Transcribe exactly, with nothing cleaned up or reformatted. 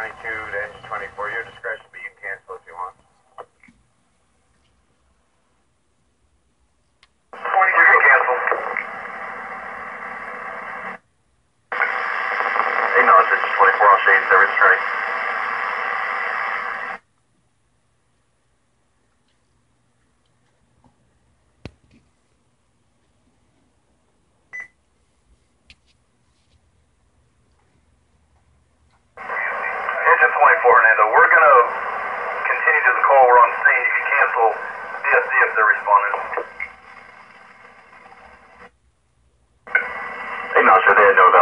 twenty-two to engine twenty-four, your discretion, but you can cancel if you want. twenty-two, you can cancel. Hey, no, it's engine twenty-four, I'll shade service straight. Engine twenty-four, Hernando, we're going to continue to the call. We're on scene. If you cancel, D S D if they're responding. Hey, no, sir, they had no value.